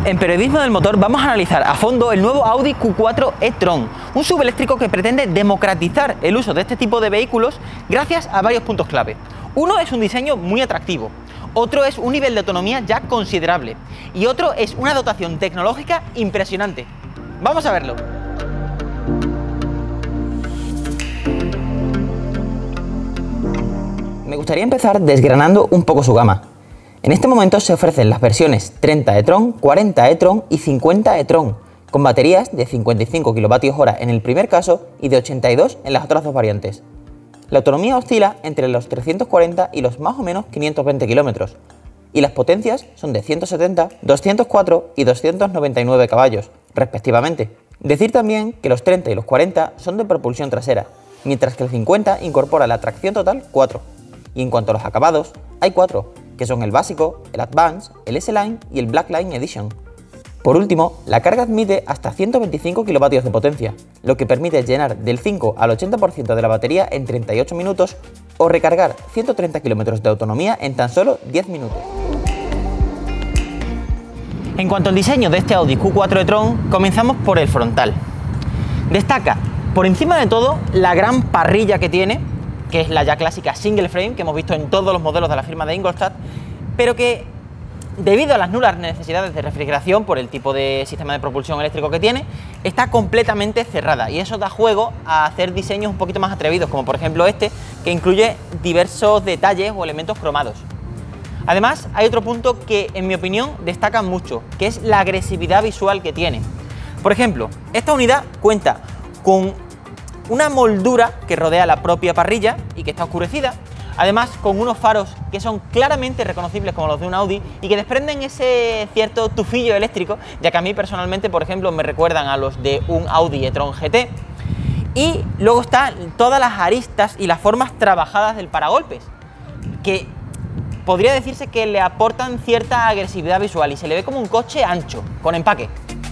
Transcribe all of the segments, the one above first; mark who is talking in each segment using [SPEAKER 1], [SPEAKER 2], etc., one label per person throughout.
[SPEAKER 1] En Periodismo del Motor vamos a analizar a fondo el nuevo Audi Q4 e-tron, un subeléctrico que pretende democratizar el uso de este tipo de vehículos gracias a varios puntos clave. Uno es un diseño muy atractivo, otro es un nivel de autonomía ya considerable y otro es una dotación tecnológica impresionante. Vamos a verlo. Me gustaría empezar desgranando un poco su gama. En este momento se ofrecen las versiones 30 e-tron, 40 e-tron y 50 e-tron, con baterías de 55 kWh en el primer caso y de 82 en las otras dos variantes. La autonomía oscila entre los 340 y los más o menos 520 km, y las potencias son de 170, 204 y 299 caballos, respectivamente. Decir también que los 30 y los 40 son de propulsión trasera, mientras que el 50 incorpora la tracción total 4. Y en cuanto a los acabados, hay 4, que son el básico, el Advance, el S-Line y el Black Line Edition. Por último, la carga admite hasta 125 kW de potencia, lo que permite llenar del 5 al 80% de la batería en 38 minutos o recargar 130 km de autonomía en tan solo 10 minutos. En cuanto al diseño de este Audi Q4 e-tron, comenzamos por el frontal. Destaca, por encima de todo, la gran parrilla que tiene, que es la ya clásica single frame que hemos visto en todos los modelos de la firma de Ingolstadt, pero que debido a las nulas necesidades de refrigeración por el tipo de sistema de propulsión eléctrico que tiene, está completamente cerrada y eso da juego a hacer diseños un poquito más atrevidos, como por ejemplo este, que incluye diversos detalles o elementos cromados. Además, hay otro punto que en mi opinión destaca mucho, que es la agresividad visual que tiene. Por ejemplo, esta unidad cuenta con una moldura que rodea la propia parrilla y que está oscurecida, además con unos faros que son claramente reconocibles como los de un Audi y que desprenden ese cierto tufillo eléctrico, ya que a mí personalmente, por ejemplo, me recuerdan a los de un Audi e-tron GT. Y luego están todas las aristas y las formas trabajadas del paragolpes, que podría decirse que le aportan cierta agresividad visual y se le ve como un coche ancho, con empaque.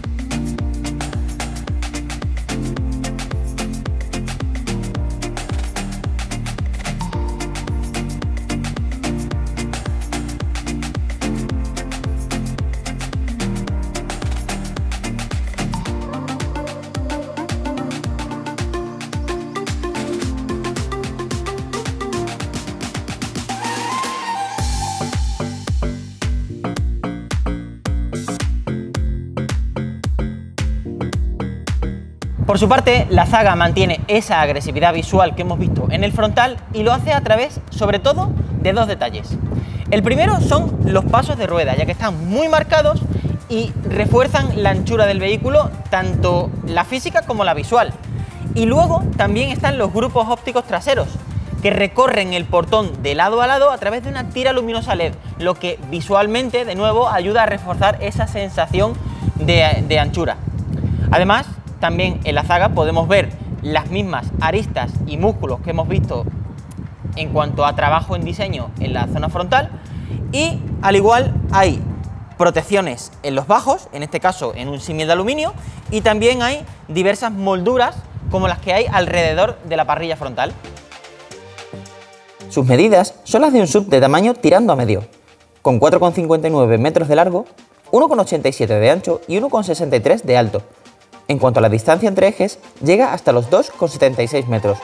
[SPEAKER 1] Por su parte, la Zaga mantiene esa agresividad visual que hemos visto en el frontal y lo hace a través, sobre todo, de dos detalles. El primero son los pasos de rueda, ya que están muy marcados y refuerzan la anchura del vehículo, tanto la física como la visual. Y luego también están los grupos ópticos traseros, que recorren el portón de lado a lado a través de una tira luminosa LED, lo que visualmente, de nuevo, ayuda a reforzar esa sensación de anchura. Además, también en la Zaga podemos ver las mismas aristas y músculos que hemos visto en cuanto a trabajo en diseño en la zona frontal y al igual hay protecciones en los bajos, en este caso en un símil de aluminio, y también hay diversas molduras como las que hay alrededor de la parrilla frontal. Sus medidas son las de un SUV de tamaño tirando a medio, con 4,59 metros de largo, 1,87 de ancho y 1,63 de alto. En cuanto a la distancia entre ejes, llega hasta los 2,76 metros.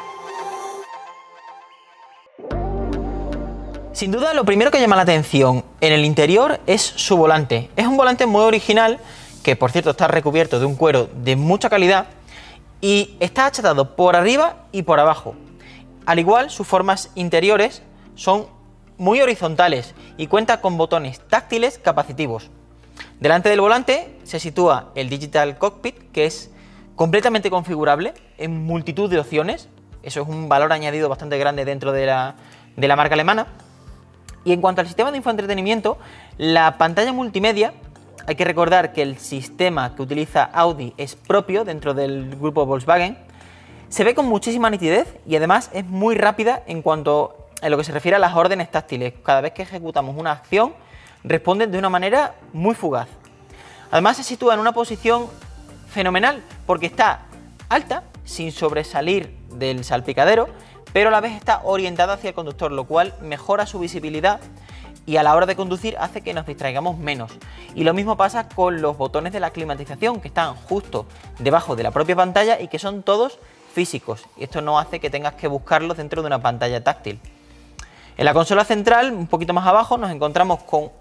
[SPEAKER 1] Sin duda, lo primero que llama la atención en el interior es su volante. Es un volante muy original, que por cierto está recubierto de un cuero de mucha calidad y está achatado por arriba y por abajo. Al igual, sus formas interiores son muy horizontales y cuenta con botones táctiles capacitivos. Delante del volante se sitúa el Digital Cockpit, que es completamente configurable en multitud de opciones. Eso es un valor añadido bastante grande dentro de la marca alemana. Y en cuanto al sistema de infoentretenimiento, la pantalla multimedia, hay que recordar que el sistema que utiliza Audi es propio dentro del grupo Volkswagen, se ve con muchísima nitidez y además es muy rápida en cuanto a lo que se refiere a las órdenes táctiles. Cada vez que ejecutamos una acción, responden de una manera muy fugaz. Además se sitúa en una posición fenomenal porque está alta, sin sobresalir del salpicadero, pero a la vez está orientada hacia el conductor, lo cual mejora su visibilidad y a la hora de conducir hace que nos distraigamos menos. Y lo mismo pasa con los botones de la climatización, que están justo debajo de la propia pantalla y que son todos físicos. Y esto no hace que tengas que buscarlos dentro de una pantalla táctil. En la consola central, un poquito más abajo, nos encontramos con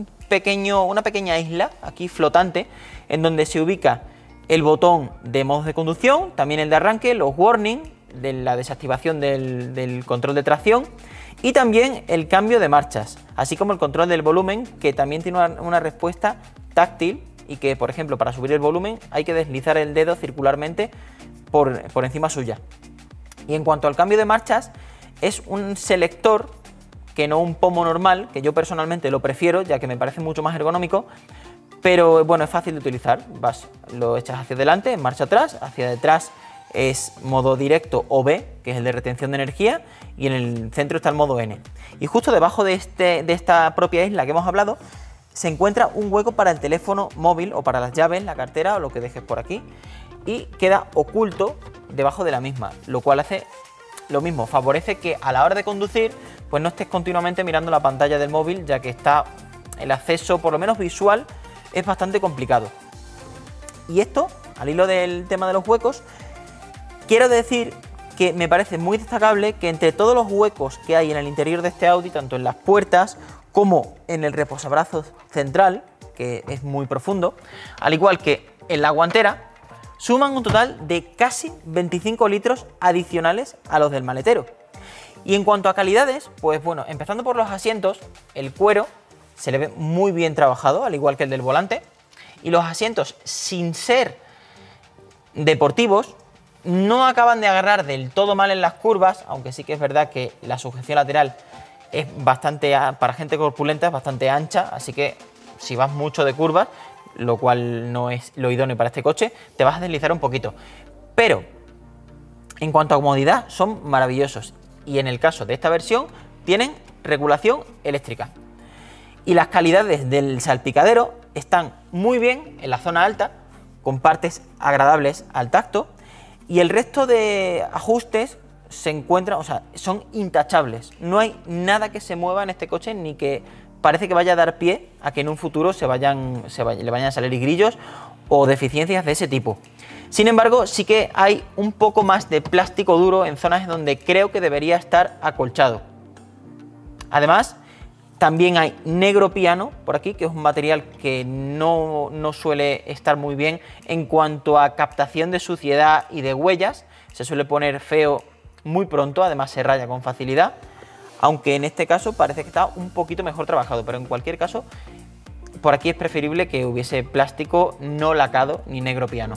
[SPEAKER 1] una pequeña isla aquí flotante, en donde se ubica el botón de modos de conducción, también el de arranque, los warnings, de la desactivación del control de tracción y también el cambio de marchas, así como el control del volumen, que también tiene una respuesta táctil y que, por ejemplo, para subir el volumen hay que deslizar el dedo circularmente por encima suya. Y en cuanto al cambio de marchas, es un selector que no un pomo normal, que yo personalmente lo prefiero ya que me parece mucho más ergonómico, pero bueno, es fácil de utilizar. Lo echas hacia adelante, en marcha atrás, hacia detrás es modo directo o B, que es el de retención de energía, y en el centro está el modo N. Y justo debajo de esta propia isla que hemos hablado, se encuentra un hueco para el teléfono móvil o para las llaves, la cartera o lo que dejes por aquí, y queda oculto debajo de la misma, lo cual hace lo mismo, favorece que a la hora de conducir pues no estés continuamente mirando la pantalla del móvil, ya que el acceso, por lo menos visual, es bastante complicado. Y esto, al hilo del tema de los huecos, quiero decir que me parece muy destacable que entre todos los huecos que hay en el interior de este Audi, tanto en las puertas como en el reposabrazos central, que es muy profundo, al igual que en la guantera, suman un total de casi 25 litros adicionales a los del maletero. Y en cuanto a calidades, pues bueno, empezando por los asientos, el cuero se le ve muy bien trabajado, al igual que el del volante, y los asientos, sin ser deportivos, no acaban de agarrar del todo mal en las curvas, aunque sí que es verdad que la sujeción lateral es bastante, para gente corpulenta, es bastante ancha, así que si vas mucho de curvas, lo cual no es lo idóneo para este coche, te vas a deslizar un poquito. Pero en cuanto a comodidad, son maravillosos, y en el caso de esta versión tienen regulación eléctrica. Y las calidades del salpicadero están muy bien en la zona alta, con partes agradables al tacto, y el resto de ajustes se encuentran, o sea, son intachables. No hay nada que se mueva en este coche, ni que parece que vaya a dar pie a que en un futuro le vayan a salir grillos o deficiencias de ese tipo. Sin embargo, sí que hay un poco más de plástico duro en zonas donde creo que debería estar acolchado. Además, también hay negro piano por aquí, que es un material que no suele estar muy bien en cuanto a captación de suciedad y de huellas. Se suele poner feo muy pronto, además se raya con facilidad, aunque en este caso parece que está un poquito mejor trabajado, pero en cualquier caso, por aquí es preferible que hubiese plástico no lacado ni negro piano.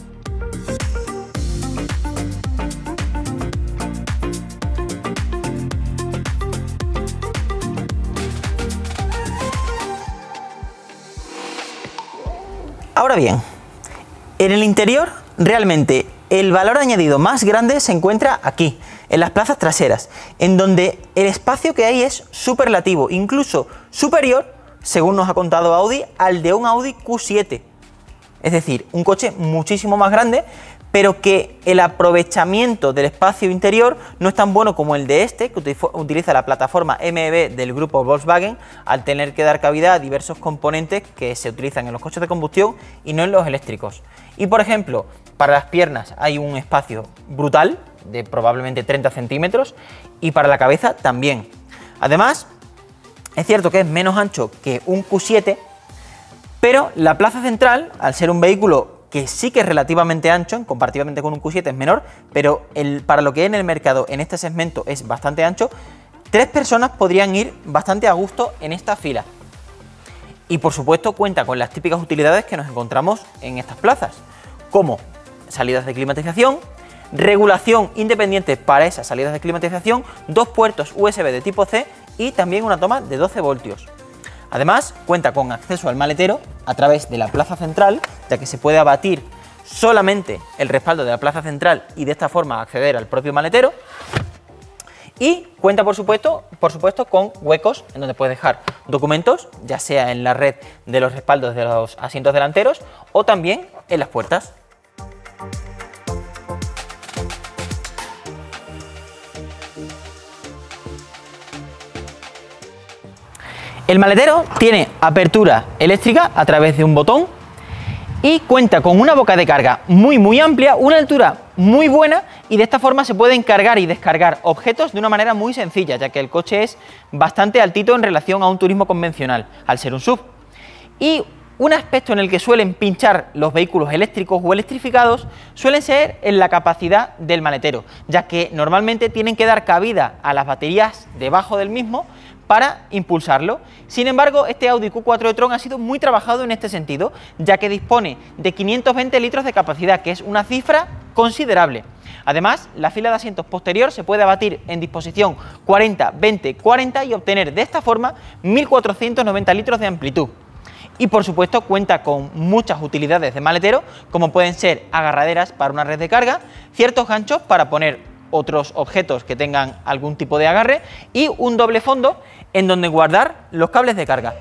[SPEAKER 1] Ahora bien, en el interior realmente el valor añadido más grande se encuentra aquí, en las plazas traseras, en donde el espacio que hay es superlativo, incluso superior, según nos ha contado Audi, al de un Audi Q7. Es decir, un coche muchísimo más grande, pero que el aprovechamiento del espacio interior no es tan bueno como el de este, que utiliza la plataforma MEB del grupo Volkswagen, al tener que dar cabida a diversos componentes que se utilizan en los coches de combustión y no en los eléctricos. Y por ejemplo, para las piernas hay un espacio brutal, de probablemente 30 centímetros, y para la cabeza también. Además, es cierto que es menos ancho que un Q7, pero la plaza central, al ser un vehículo que sí que es relativamente ancho, comparativamente con un Q7 es menor, pero para lo que hay en el mercado en este segmento es bastante ancho, 3 personas podrían ir bastante a gusto en esta fila. Y por supuesto cuenta con las típicas utilidades que nos encontramos en estas plazas, como salidas de climatización, regulación independiente para esas salidas de climatización, 2 puertos USB de tipo C y también una toma de 12 voltios. Además, cuenta con acceso al maletero a través de la plaza central, ya que se puede abatir solamente el respaldo de la plaza central y de esta forma acceder al propio maletero. Y cuenta, por supuesto, con huecos en donde puedes dejar documentos, ya sea en la red de los respaldos de los asientos delanteros o también en las puertas. El maletero tiene apertura eléctrica a través de un botón y cuenta con una boca de carga muy amplia, una altura muy buena, y de esta forma se pueden cargar y descargar objetos de una manera muy sencilla, ya que el coche es bastante altito en relación a un turismo convencional, al ser un SUV. Y un aspecto en el que suelen pinchar los vehículos eléctricos o electrificados suele ser en la capacidad del maletero, ya que normalmente tienen que dar cabida a las baterías debajo del mismo para impulsarlo. Sin embargo, este Audi Q4 e-tron ha sido muy trabajado en este sentido, ya que dispone de 520 litros de capacidad, que es una cifra considerable. Además, la fila de asientos posterior se puede abatir en disposición 40-20-40 y obtener de esta forma 1490 litros de amplitud. Y por supuesto cuenta con muchas utilidades de maletero, como pueden ser agarraderas para una red de carga, ciertos ganchos para poner otros objetos que tengan algún tipo de agarre y un doble fondo en donde guardar los cables de carga.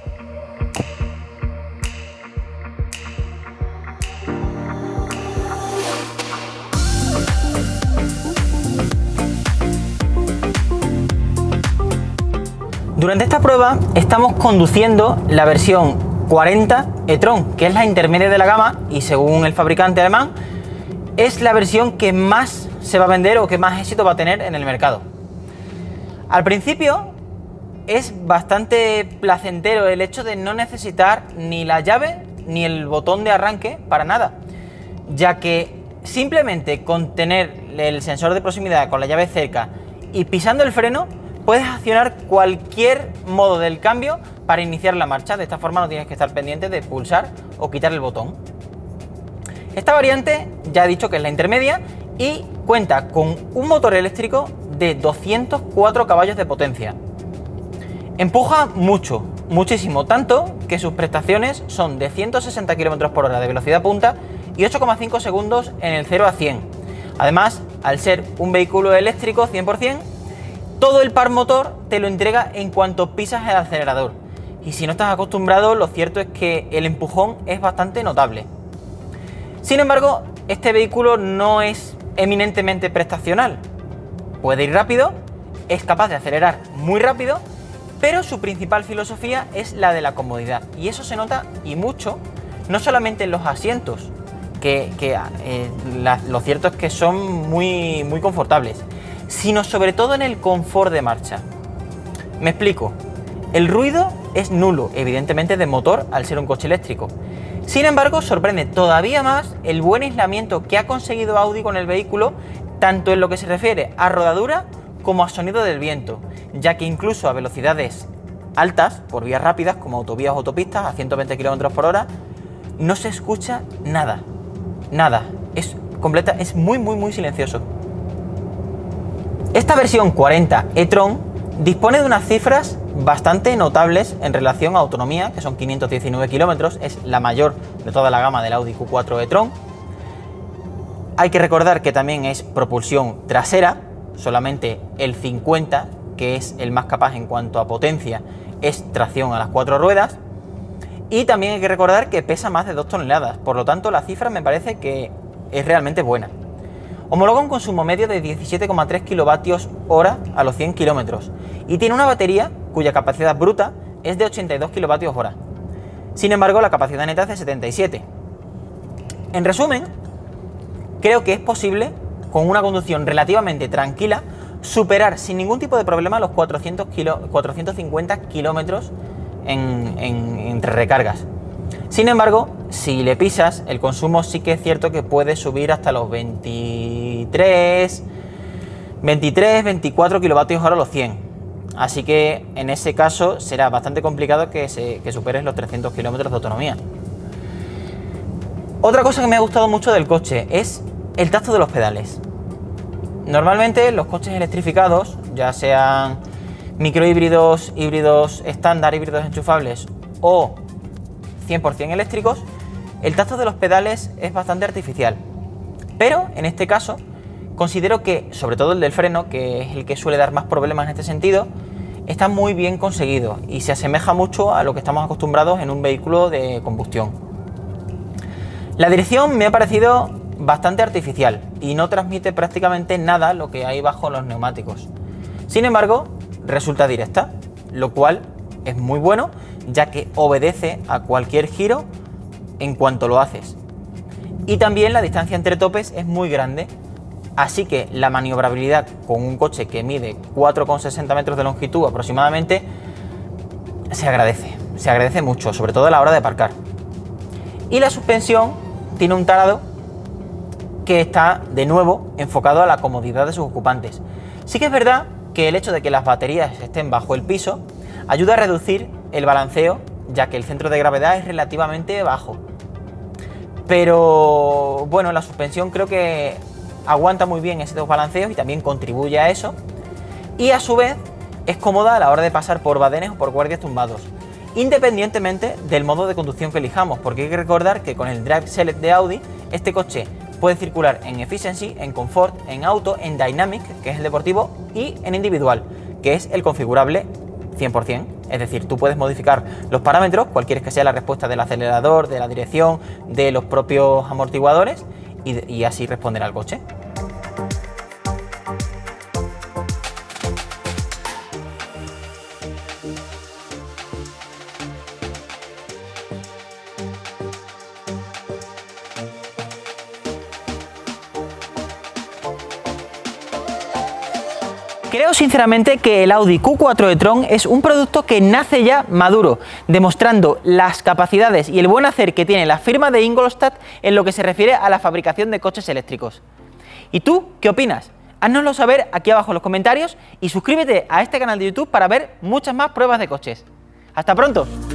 [SPEAKER 1] Durante esta prueba estamos conduciendo la versión 40 e-tron, que es la intermedia de la gama y, según el fabricante alemán, es la versión que más se va a vender o que más éxito va a tener en el mercado. Al principio es bastante placentero el hecho de no necesitar ni la llave ni el botón de arranque para nada, ya que simplemente con tener el sensor de proximidad con la llave cerca y pisando el freno puedes accionar cualquier modo del cambio para iniciar la marcha. De esta forma no tienes que estar pendiente de pulsar o quitar el botón. Esta variante ya he dicho que es la intermedia y cuenta con un motor eléctrico de 204 caballos de potencia. Empuja muchísimo, tanto que sus prestaciones son de 160 km/h de velocidad punta y 8,5 segundos en el 0 a 100. Además, al ser un vehículo eléctrico 100%, todo el par motor te lo entrega en cuanto pisas el acelerador. Y si no estás acostumbrado, lo cierto es que el empujón es bastante notable. Sin embargo, este vehículo no es eminentemente prestacional. Puede ir rápido, es capaz de acelerar muy rápido, pero su principal filosofía es la de la comodidad. Y eso se nota y mucho, no solamente en los asientos, lo cierto es que son muy confortables, sino sobre todo en el confort de marcha. Me explico. El ruido es nulo, evidentemente de motor al ser un coche eléctrico. Sin embargo, sorprende todavía más el buen aislamiento que ha conseguido Audi con el vehículo, tanto en lo que se refiere a rodadura como a sonido del viento, ya que incluso a velocidades altas, por vías rápidas como autovías o autopistas a 120 km/h, no se escucha nada. Es muy silencioso. Esta versión 40 e-tron dispone de unas cifras bastante notables en relación a autonomía, que son 519 kilómetros, es la mayor de toda la gama del Audi Q4 e-tron. Hay que recordar que también es propulsión trasera, solamente el 50, que es el más capaz en cuanto a potencia, es tracción a las 4 ruedas. Y también hay que recordar que pesa más de 2 toneladas, por lo tanto la cifra me parece que es realmente buena. Homologa un consumo medio de 17,3 kWh a los 100 kilómetros y tiene una batería cuya capacidad bruta es de 82 kWh. Sin embargo, la capacidad neta es de 77. En resumen, creo que es posible, con una conducción relativamente tranquila, superar sin ningún tipo de problema los 450 kilómetros entre recargas. Sin embargo, si le pisas, el consumo sí que es cierto que puede subir hasta los 23, 24 kWh a los 100. Así que en ese caso será bastante complicado que superes los 300 km de autonomía. Otra cosa que me ha gustado mucho del coche es el tacto de los pedales. Normalmente los coches electrificados, ya sean microhíbridos, híbridos estándar, híbridos enchufables o 100% eléctricos, el tacto de los pedales es bastante artificial. Pero en este caso considero que, sobre todo el del freno, que es el que suele dar más problemas en este sentido, está muy bien conseguido y se asemeja mucho a lo que estamos acostumbrados en un vehículo de combustión. La dirección me ha parecido bastante artificial y no transmite prácticamente nada lo que hay bajo los neumáticos. Sin embargo, resulta directa, lo cual es muy bueno, ya que obedece a cualquier giro en cuanto lo haces. Y también la distancia entre topes es muy grande, así que la maniobrabilidad con un coche que mide 4,60 metros de longitud aproximadamente se agradece mucho, sobre todo a la hora de aparcar. Y la suspensión tiene un tarado que está de nuevo enfocado a la comodidad de sus ocupantes. Sí que es verdad que el hecho de que las baterías estén bajo el piso ayuda a reducir el balanceo, ya que el centro de gravedad es relativamente bajo. Pero bueno, la suspensión creo que aguanta muy bien esos balanceos y también contribuye a eso. Y a su vez es cómoda a la hora de pasar por badenes o por guardias tumbados, independientemente del modo de conducción que elijamos, porque hay que recordar que con el Drive Select de Audi este coche puede circular en Efficiency, en Comfort, en Auto, en Dynamic, que es el deportivo, y en Individual, que es el configurable 100%. Es decir, tú puedes modificar los parámetros, cualquiera que sea la respuesta del acelerador, de la dirección, de los propios amortiguadores, y así responder al coche. Creo sinceramente que el Audi Q4 e-tron es un producto que nace ya maduro, demostrando las capacidades y el buen hacer que tiene la firma de Ingolstadt en lo que se refiere a la fabricación de coches eléctricos. ¿Y tú qué opinas? Háznoslo saber aquí abajo en los comentarios y suscríbete a este canal de YouTube para ver muchas más pruebas de coches. ¡Hasta pronto!